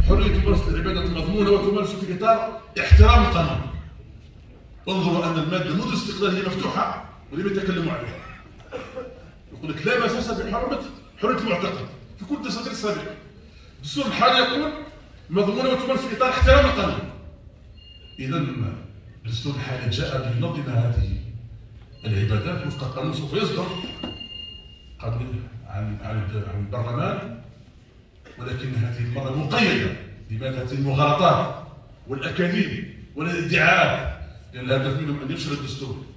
حرية ممارسة العبادة مضمونة وتمارس في إطار احترام القانون. انظروا أن المادة منذ استقلالها هي مفتوحة ولم يتكلموا عليها. يقول لك لا مساس بحرمة حرية المعتقد في كل الدساتير السابقة. الدستور الحالي يقول مضمونة وتمارس في إطار احترام القانون. إذا الدستور الحالي جاء لينظم هذه العبادات وفق القانون. سوف يصدر عن البرلمان، ولكن هذه المرة مقيدة لماذا؟ المغالطات والأكاذيب والادعاءات، لأن الهدف منهم أن يفشل الدستور.